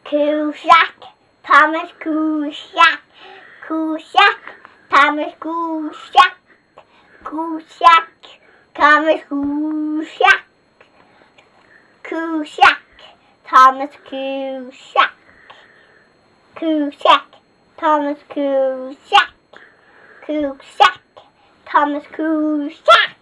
Cusack, Thomas Cusack, Cusack, Thomas Cusack, Cusack, Thomas Cusack, Cusack, Thomas Cusack, Cusack, Thomas Cusack, Cusack, Thomas Cusack.